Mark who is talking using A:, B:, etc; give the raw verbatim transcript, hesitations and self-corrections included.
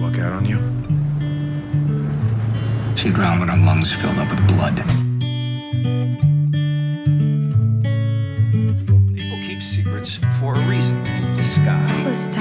A: luck out on you?
B: She drowned when her lungs filled up with blood.
C: People keep secrets for a reason. Skye.